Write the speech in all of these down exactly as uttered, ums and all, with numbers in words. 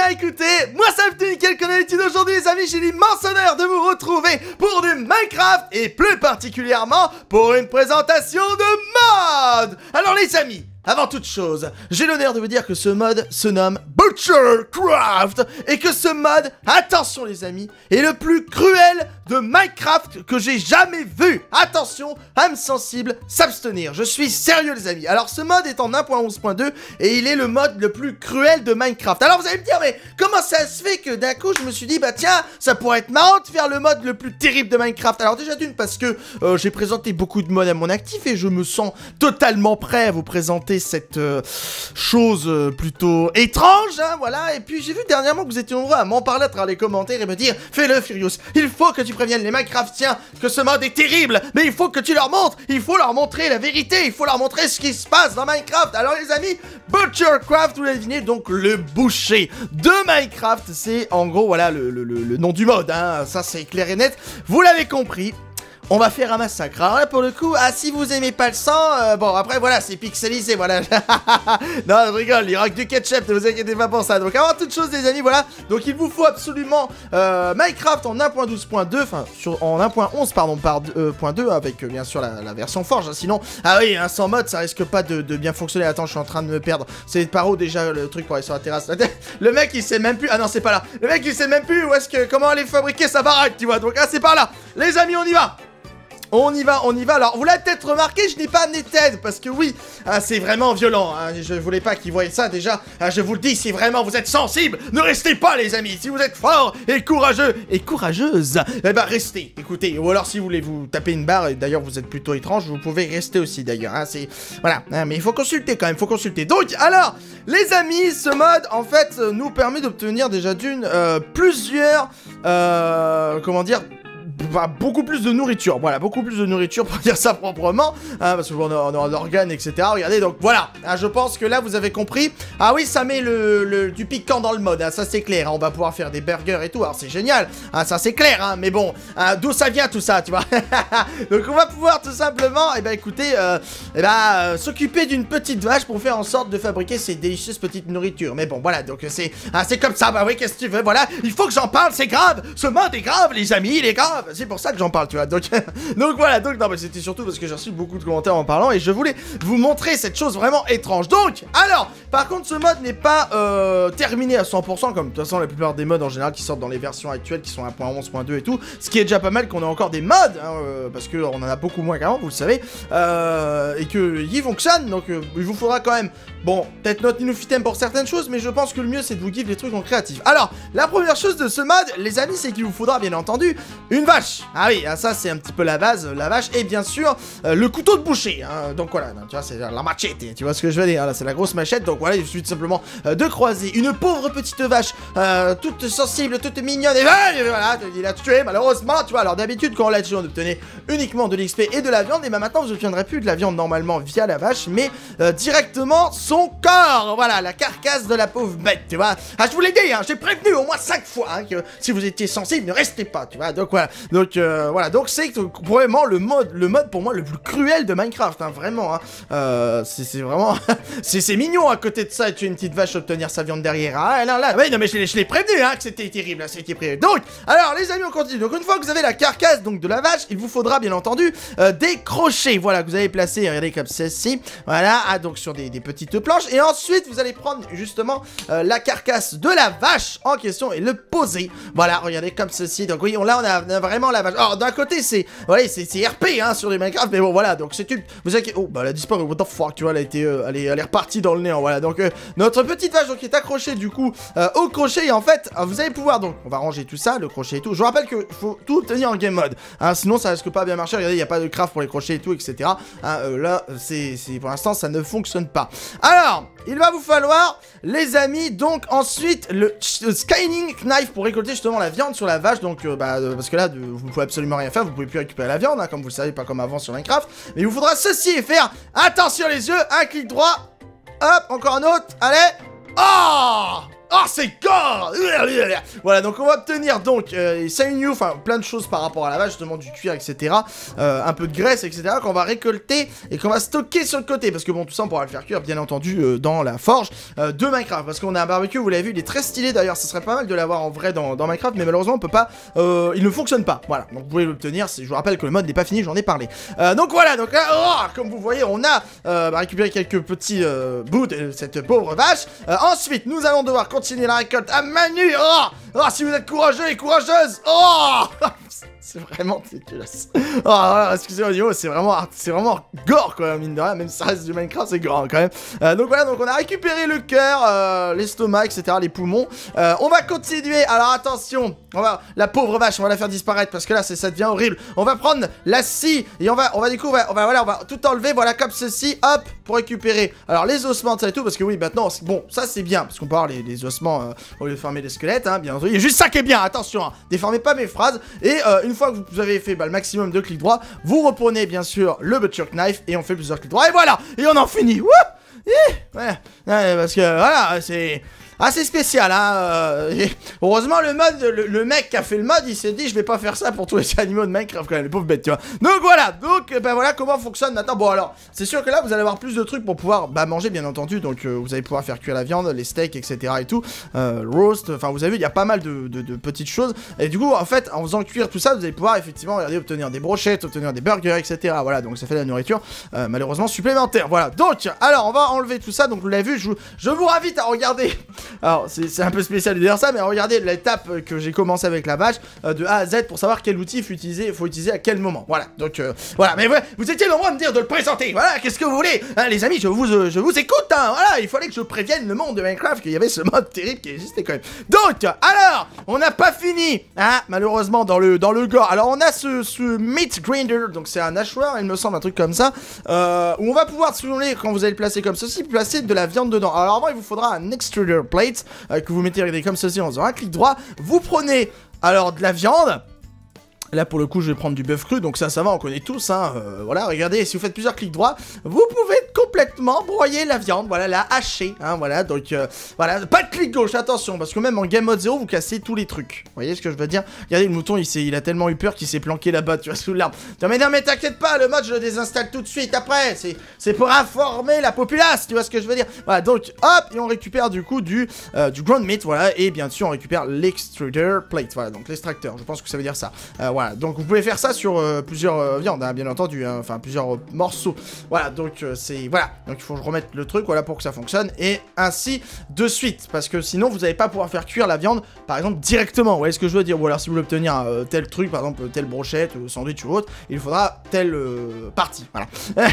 bien écoutez, moi ça me nickel comme d'habitude aujourd'hui les amis, j'ai l'immense honneur de vous retrouver pour du Minecraft et plus particulièrement pour une présentation de mode. Alors les amis, avant toute chose, j'ai l'honneur de vous dire que ce mode se nomme Butchercraft et que ce mode, attention les amis, est le plus cruel de Minecraft que j'ai jamais vu. Attention, âme sensible, s'abstenir. Je suis sérieux les amis. Alors ce mode est en un point onze point deux et il est le mode le plus cruel de Minecraft. Alors vous allez me dire, mais comment ça se fait que d'un coup je me suis dit, bah tiens, ça pourrait être marrant de faire le mode le plus terrible de Minecraft. Alors déjà d'une parce que euh, j'ai présenté beaucoup de modes à mon actif et je me sens totalement prêt à vous présenter cette euh, chose euh, plutôt étrange, hein, voilà. Et puis j'ai vu dernièrement que vous étiez nombreux à m'en parler à travers les commentaires et me dire, fais-le Furious, il faut que tu préviennes les Minecraftiens que ce mode est terrible, mais il faut que tu leur montres, il faut leur montrer la vérité, il faut leur montrer ce qui se passe dans Minecraft. Alors les amis, Butchercraft, vous l'avez deviné, donc le boucher de Minecraft, c'est en gros voilà le, le, le, le nom du mode, hein, ça c'est clair et net, vous l'avez compris. On va faire un massacre. Alors là pour le coup, ah si vous aimez pas le sang, euh, bon après voilà c'est pixelisé voilà. Non je rigole, il y aura que du ketchup, ne vous inquiétez pas pour ça. Donc avant toute chose les amis voilà, donc il vous faut absolument euh, Minecraft en un point douze point deux, enfin en un point onze pardon par euh, point deux avec euh, bien sûr la, la version forge, hein, sinon ah oui hein, sans mode ça risque pas de, de bien fonctionner. Attends je suis en train de me perdre, c'est par où déjà le truc pour aller sur la terrasse. Le mec il sait même plus, ah non c'est pas là, le mec il sait même plus où est-ce que, comment aller fabriquer sa baraque tu vois, donc ah c'est par là. Les amis on y va. On y va, on y va. Alors, vous l'avez peut-être remarqué, je n'ai pas amené Ted, parce que oui, hein, c'est vraiment violent. Hein, je voulais pas qu'ils voient ça déjà. Hein, je vous le dis, si vraiment vous êtes sensible, ne restez pas, les amis. Si vous êtes fort et courageux et courageuse, eh ben restez. Écoutez, ou alors si vous voulez vous taper une barre, et d'ailleurs vous êtes plutôt étrange, vous pouvez rester aussi d'ailleurs. Hein, c'est voilà, hein, mais il faut consulter quand même, il faut consulter. Donc, alors, les amis, ce mode en fait nous permet d'obtenir déjà d'une euh, plusieurs, euh, comment dire. Bah, beaucoup plus de nourriture, voilà, beaucoup plus de nourriture pour dire ça proprement, hein, parce qu'on a, on a l'organe, et cetera. Regardez, donc voilà, hein, je pense que là vous avez compris. Ah oui, ça met le, le du piquant dans le mode, hein, ça c'est clair, hein, on va pouvoir faire des burgers et tout, alors c'est génial, hein, ça c'est clair, hein, mais bon, hein, d'où ça vient tout ça, tu vois. Donc on va pouvoir tout simplement, et eh ben écoutez, euh, eh ben, euh, s'occuper d'une petite vache pour faire en sorte de fabriquer ces délicieuses petites nourritures. Mais bon, voilà, donc c'est hein, c'est comme ça, bah oui, qu'est-ce que tu veux, voilà, il faut que j'en parle, c'est grave, ce mode est grave, les amis, il est grave. C'est pour ça que j'en parle, tu vois. Donc, donc voilà. Donc non, mais c'était surtout parce que j'ai reçu beaucoup de commentaires en parlant et je voulais vous montrer cette chose vraiment étrange. Donc, alors, par contre, ce mode n'est pas euh, terminé à cent pour cent comme de toute façon la plupart des modes en général qui sortent dans les versions actuelles qui sont un point onze point deux et tout. Ce qui est déjà pas mal qu'on a encore des modes, hein, euh, parce que on en a beaucoup moins qu'avant, vous le savez, euh, et que ils fonctionnent. Donc, euh, il vous faudra quand même. Bon, peut-être notre Item pour certaines choses, mais je pense que le mieux c'est de vous give les trucs en créatif. Alors, la première chose de ce mode, les amis, c'est qu'il vous faudra bien entendu une vache. Ah oui, ça c'est un petit peu la base, la vache, et bien sûr euh, le couteau de boucher. Hein. Donc voilà, tu vois, c'est la machette, tu vois ce que je veux dire, là c'est la grosse machette. Donc voilà, il suffit tout simplement euh, de croiser une pauvre petite vache, euh, toute sensible, toute mignonne, et voilà, il l'a tué malheureusement, tu vois. Alors d'habitude, quand on l'a tué, on obtenait uniquement de l'X P et de la viande, et ben maintenant vous n'obtiendrez plus de la viande normalement via la vache, mais euh, directement son corps, voilà, la carcasse de la pauvre bête, tu vois. Ah, je vous l'ai dit, hein, j'ai prévenu au moins cinq fois hein, que si vous étiez sensible, ne restez pas, tu vois. Donc voilà, donc euh, voilà, donc c'est vraiment le mode, le mode pour moi le plus cruel de Minecraft, hein, vraiment. Hein. Euh, c'est vraiment, c'est mignon à côté de ça, tuer une petite vache, obtenir sa viande derrière. Ah là là, oui, non mais je l'ai prévenu, hein, que c'était terrible, hein, c'était prévu. Donc, alors les amis, on continue. Donc une fois que vous avez la carcasse donc de la vache, il vous faudra bien entendu euh, des crochets, voilà, que vous avez placés, regardez comme ceci, voilà, ah, donc sur des, des petites planches. Et ensuite, vous allez prendre justement euh, la carcasse de la vache en question et le poser. Voilà, regardez comme ceci. Donc oui, on, là, on a, on a vraiment la vache. Alors d'un côté, c'est, voilà, c'est R P hein, sur les Minecraft, mais bon, voilà. Donc c'est une, vous inquiétez. Oh, bah elle a disparu. What the fuck, tu vois, elle a été, euh, elle est, elle est repartie dans le néant. Voilà. Donc euh, notre petite vache donc est accrochée du coup euh, au crochet et en fait, euh, vous allez pouvoir donc, on va ranger tout ça, le crochet et tout. Je vous rappelle que faut tout tenir en game mode. Hein, sinon, ça risque pas bien marcher. Regardez, il y a pas de craft pour les crochets et tout, et cetera. Hein, euh, là, c'est, pour l'instant, ça ne fonctionne pas. Alors. Il va vous falloir, les amis, donc ensuite le skinning knife pour récolter justement la viande sur la vache. Donc, euh, bah, euh, parce que là, de, vous ne pouvez absolument rien faire, vous pouvez plus récupérer la viande, hein, comme vous le savez, pas comme avant sur Minecraft. Mais il vous faudra ceci et faire, attention les yeux, un clic droit, hop, encore un autre, allez, oh Oh, c'est gore. Voilà, donc on va obtenir donc euh, Sainu, enfin plein de choses par rapport à la vache, justement du cuir, et cetera. Euh, un peu de graisse, et cetera. Qu'on va récolter et qu'on va stocker sur le côté. Parce que bon, tout ça, on pourra le faire cuire, bien entendu, euh, dans la forge euh, de Minecraft. Parce qu'on a un barbecue, vous l'avez vu, il est très stylé d'ailleurs. Ça serait pas mal de l'avoir en vrai dans, dans Minecraft, mais malheureusement, on peut pas. Euh, il ne fonctionne pas. Voilà, donc vous pouvez l'obtenir. Je vous rappelle que le mode n'est pas fini, j'en ai parlé. Euh, donc voilà, donc là, oh, comme vous voyez, on a euh, bah, récupéré quelques petits euh, bouts de cette pauvre vache. Euh, ensuite, nous allons devoir continuer la récolte à main nue. Oh, oh, si vous êtes courageux et courageuse. Oh, c'est vraiment dégueulasse. Oh, voilà, excusez-moi, c'est vraiment, c'est vraiment gore, quoi, mine de rien. Même si ça reste du Minecraft, c'est gore, hein, quand même. Euh, donc voilà, donc on a récupéré le cœur, euh, l'estomac, et cetera, les poumons. Euh, on va continuer. Alors attention, on va, la pauvre vache, on va la faire disparaître parce que là, ça devient horrible. On va prendre la scie et on va, on va du coup, on va, on va, voilà, on va tout enlever, voilà, comme ceci, hop, pour récupérer. Alors les ossements, ça et tout, parce que oui, maintenant, bon, ça c'est bien, parce qu'on peut avoir les, les ossements euh, au lieu de former des squelettes, hein, bien entendu. Il y a juste ça qui est bien, attention, hein, déformez pas mes phrases. Et euh, une fois que vous avez fait bah, le maximum de clics droits, vous reprenez bien sûr le butcher knife et on fait plusieurs clics droits. Et voilà, et on en finit. Wouh, ouais, ouais, parce que voilà, c'est assez spécial, hein. Euh, heureusement, le mode, le, le mec qui a fait le mode, il s'est dit, je vais pas faire ça pour tous les animaux de Minecraft, quand même, les pauvres bêtes, tu vois. Donc voilà, donc, ben voilà comment fonctionne maintenant. Bon, alors, c'est sûr que là, vous allez avoir plus de trucs pour pouvoir, bah, manger, bien entendu. Donc, euh, vous allez pouvoir faire cuire la viande, les steaks, et cetera et tout. Euh, roast, enfin, vous avez vu, il y a pas mal de, de, de petites choses. Et du coup, en fait, en faisant cuire tout ça, vous allez pouvoir, effectivement, regardez, obtenir des brochettes, obtenir des burgers, et cetera. Voilà, donc ça fait de la nourriture, euh, malheureusement, supplémentaire. Voilà, donc, alors, on va enlever tout ça. Donc, vous l'avez vu, je, je vous invite à regarder. Alors, c'est un peu spécial de dire ça, mais regardez l'étape que j'ai commencé avec la vache euh, de A à Z pour savoir quel outil il faut utiliser, faut utiliser à quel moment. Voilà, donc euh, voilà, mais ouais, vous étiez le droit de me dire de le présenter. Voilà, qu'est-ce que vous voulez, hein, les amis, je vous, euh, je vous écoute, hein. Voilà, il fallait que je prévienne le monde de Minecraft qu'il y avait ce mode terrible qui existait quand même. Donc, alors, on n'a pas fini, hein, malheureusement dans le dans le gore. Alors, on a ce, ce meat grinder, donc c'est un hachoir, il me semble, un truc comme ça, euh, où on va pouvoir, si vous voulez, quand vous allez le placer comme ceci, placer de la viande dedans. Alors avant, il vous faudra un extruder plate euh, que vous mettez comme ceci en faisant un clic droit. Vous prenez alors de la viande. Là pour le coup je vais prendre du bœuf cru, donc ça ça va, on connaît tous, hein, euh, voilà, regardez, si vous faites plusieurs clics droits, vous pouvez complètement broyer la viande, voilà, la hacher, hein, voilà, donc, euh, voilà, pas de clic gauche, attention, parce que même en game mode zéro, vous cassez tous les trucs, vous voyez ce que je veux dire? Regardez, le mouton, il, il a tellement eu peur qu'il s'est planqué là-bas, tu vois, sous l'arbre. Non mais non mais t'inquiète pas, le mode je le désinstalle tout de suite après, c'est pour informer la populace, tu vois ce que je veux dire? Voilà, donc, hop, et on récupère du coup du, euh, du ground meat, voilà, et bien sûr on récupère l'extruder plate, voilà, donc l'extracteur, je pense que ça veut dire ça, euh, voilà, donc vous pouvez faire ça sur euh, plusieurs euh, viandes, hein, bien entendu, hein, enfin plusieurs euh, morceaux. Voilà, donc euh, c'est voilà, donc il faut que je remette le truc, voilà, pour que ça fonctionne et ainsi de suite, parce que sinon vous n'allez pas pouvoir faire cuire la viande, par exemple directement. Vous voyez ce que je veux dire? Ou alors si vous voulez obtenir euh, tel truc, par exemple telle brochette, euh, sandwich ou autre, il faudra telle euh, partie. Voilà.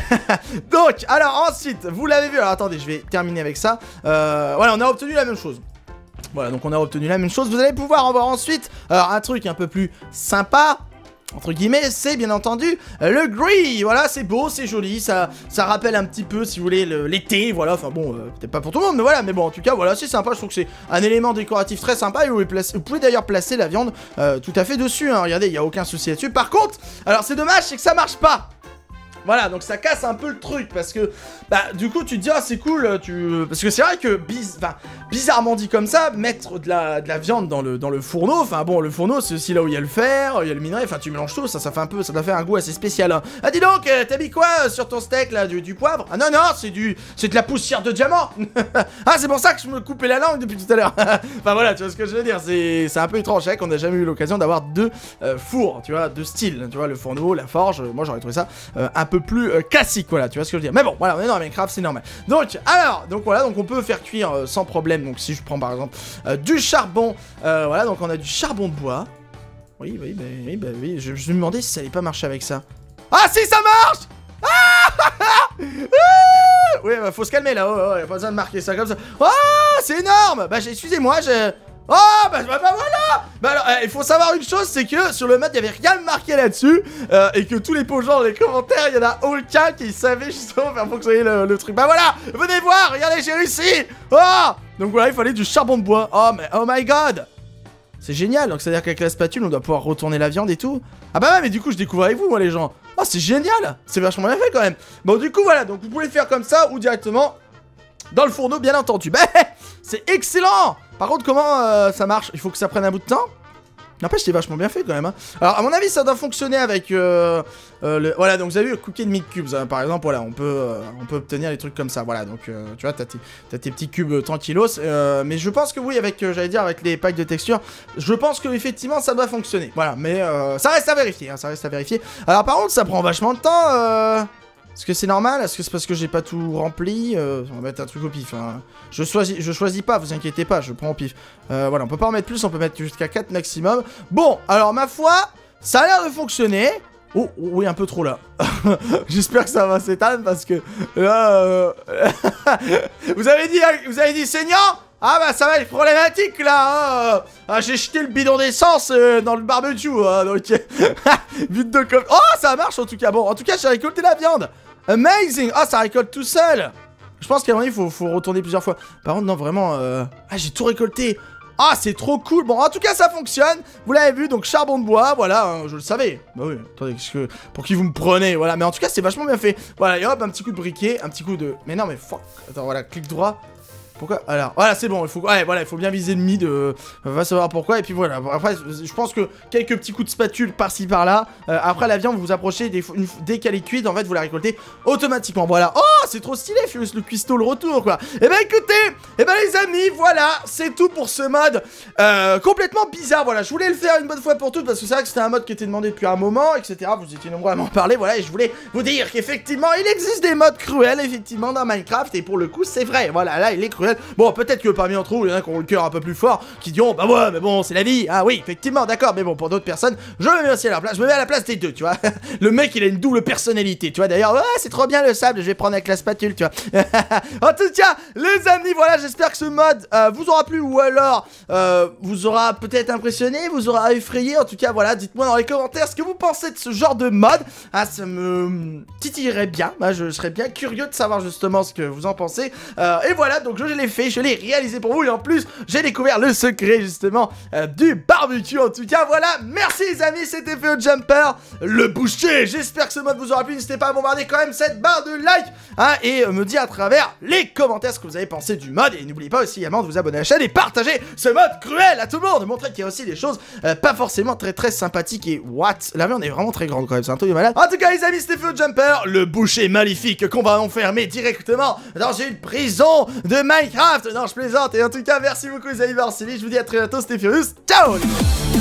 Donc alors ensuite, vous l'avez vu. Alors attendez, je vais terminer avec ça. Euh, voilà, on a obtenu la même chose. Voilà, donc on a obtenu la même chose. Vous allez pouvoir en voir ensuite. Alors un truc un peu plus sympa, entre guillemets, c'est bien entendu euh, le grill. Voilà, c'est beau, c'est joli, ça, ça rappelle un petit peu, si vous voulez, l'été, voilà, enfin bon, euh, peut-être pas pour tout le monde, mais voilà, mais bon, en tout cas, voilà, c'est sympa, je trouve que c'est un élément décoratif très sympa, et vous pouvez, vous pouvez d'ailleurs placer la viande euh, tout à fait dessus, hein, regardez, il n'y a aucun souci là-dessus. Par contre, alors c'est dommage, c'est que ça marche pas. Voilà, donc ça casse un peu le truc, parce que, bah, du coup, tu te dis, ah, c'est cool, tu... Parce que c'est vrai que, biz... enfin, bizarrement dit comme ça, mettre de la, de la viande dans le, dans le fourneau, enfin, bon, le fourneau, c'est aussi là où il y a le fer, il y a le minerai, enfin, tu mélanges tout, ça, ça fait un peu, ça doit faire un goût assez spécial, hein. Ah, dis donc, euh, t'as mis quoi euh, sur ton steak, là, du, du poivre? Ah, non, non, c'est du... c'est de la poussière de diamant. Ah, c'est pour ça que je me coupais la langue depuis tout à l'heure. Enfin, voilà, tu vois ce que je veux dire, c'est un peu étrange, c'est vrai qu'on n'a jamais eu l'occasion d'avoir deux euh, fours, tu vois, deux styles, tu vois, le fourneau, la forge, moi, j'aurais trouvé ça euh, un peu plus euh, classique, voilà, tu vois ce que je veux dire. Mais bon, voilà, on est dans Minecraft, c'est normal. Donc, alors, donc voilà, donc on peut faire cuire euh, sans problème. Donc si je prends par exemple euh, du charbon, euh, voilà, donc on a du charbon de bois. Oui, oui, bah oui, bah oui. Je, je me demandais si ça allait pas marcher avec ça. Ah si, ça marche. Ah oui, bah faut se calmer là, oh, oh, y a pas besoin de marquer ça comme ça. Oh, c'est énorme. Bah excusez-moi, je... Oh bah, bah, bah voilà. Bah alors, euh, il faut savoir une chose, c'est que sur le mode, il n'y avait rien marqué là-dessus, euh, et que tous les pauvres gens dans les commentaires, il y en a aucun qui savait justement faire fonctionner le, le truc. Bah voilà, venez voir, regardez, j'ai réussi. Oh. Donc voilà, il fallait du charbon de bois. Oh mais, oh my god. C'est génial, donc c'est-à-dire qu'avec la spatule, on doit pouvoir retourner la viande et tout. Ah bah ouais, mais du coup, je découvre avec vous, moi, les gens. Oh, c'est génial. C'est vachement bien fait, quand même. Bon, du coup, voilà, donc vous pouvez le faire comme ça, ou directement dans le fourneau, bien entendu. Bah, c'est excellent. Par contre, comment euh, ça marche? Il faut que ça prenne un bout de temps. N'empêche, c'est vachement bien fait quand même. Hein. Alors, à mon avis, ça doit fonctionner avec euh, euh, le... Voilà, donc vous avez vu, Cookie Meat Cubes, hein, par exemple, voilà, on peut, euh, on peut obtenir des trucs comme ça, voilà. Donc, euh, tu vois, t'as tes, t'as tes petits cubes euh, tranquillos. Euh, mais je pense que oui, avec, euh, j'allais dire, avec les packs de texture, je pense que effectivement ça doit fonctionner. Voilà, mais euh, ça reste à vérifier, hein, ça reste à vérifier. Alors, par contre, ça prend vachement de temps. Euh... Est-ce que c'est normal? Est-ce que c'est parce que j'ai pas tout rempli? euh, On va mettre un truc au pif. Hein. Je, choisis, je choisis pas, vous inquiétez pas, je prends au pif. Euh, voilà, on peut pas en mettre plus, on peut mettre jusqu'à quatre maximum. Bon, alors ma foi, ça a l'air de fonctionner. Oh, oui, un peu trop là. J'espère que ça va s'éteindre parce que là... Euh... vous avez dit, vous avez dit saignant? Ah bah ça va être problématique là, hein. Ah, j'ai jeté le bidon d'essence euh, dans le barbecue, hein, donc... Vite de com... Oh, ça marche en tout cas, bon, en tout cas j'ai récolté la viande. Amazing. Ah, ça récolte tout seul. Je pense qu'à un moment il faut, faut retourner plusieurs fois. Par contre, non, vraiment, euh... ah, j'ai tout récolté. Ah, c'est trop cool. Bon, en tout cas, ça fonctionne. Vous l'avez vu, donc charbon de bois, voilà, hein, je le savais. Bah oui, attendez, que... pour qui vous me prenez, voilà. Mais en tout cas, c'est vachement bien fait. Voilà, et hop, un petit coup de briquet, un petit coup de... Mais non, mais fuck. Attends, voilà, clic droit. Pourquoi? Alors, voilà, c'est bon, il faut, ouais, voilà, il faut bien viser le mid, euh, on va savoir pourquoi, et puis voilà, après, je pense que quelques petits coups de spatule par-ci, par-là, euh, après la viande, vous vous approchez, dès, une, dès qu'elle est cuite, en fait, vous la récoltez automatiquement, voilà. Oh, c'est trop stylé, Furious, le cuistot, le retour, quoi. Et ben, écoutez, et ben, les amis, voilà, c'est tout pour ce mode, euh, complètement bizarre, voilà, je voulais le faire une bonne fois pour toutes, parce que c'est vrai que c'était un mode qui était demandé depuis un moment, et cetera, vous étiez nombreux à m'en parler, voilà, et je voulais vous dire qu'effectivement, il existe des modes cruels, effectivement, dans Minecraft, et pour le coup, c'est vrai, voilà, là, il est cruel. Bon, peut-être que parmi entre vous, il y en a qui ont le cœur un peu plus fort, qui diront, bah ouais, mais bon, c'est la vie. Ah oui, effectivement, d'accord, mais bon, pour d'autres personnes, je me mets aussi à la place, je me mets à la place des deux, tu vois. Le mec, il a une double personnalité, tu vois. D'ailleurs, ouais, c'est trop bien le sable, je vais prendre avec la spatule, tu vois. En tout cas, les amis, voilà, j'espère que ce mode euh, vous aura plu, ou alors euh, vous aura peut-être impressionné, vous aura effrayé. En tout cas, voilà, dites-moi dans les commentaires ce que vous pensez de ce genre de mode. Ah, ça me titillerait bien, bah, je serais bien curieux de savoir justement ce que vous en pensez. Euh, et voilà, donc je l'ai fait, je l'ai réalisé pour vous, et en plus j'ai découvert le secret justement euh, du barbecue. En tout cas voilà, merci les amis, c'était F E O Jumper, le boucher. J'espère que ce mode vous aura plu, n'hésitez pas à bombarder quand même cette barre de like, hein, et euh, me dire à travers les commentaires ce que vous avez pensé du mode, et n'oubliez pas aussi également de vous abonner à la chaîne et partager ce mode cruel à tout le monde, montrer qu'il y a aussi des choses euh, pas forcément très très sympathiques. Et what, la viande est vraiment très grande quand même, c'est un truc de malade. En tout cas les amis, c'était F E O Jumper, le boucher maléfique qu'on va enfermer directement dans une prison de Minecraft. Non, je plaisante. Et en tout cas, merci beaucoup les amis, je vous dis à très bientôt, c'était Furious, ciao les gars.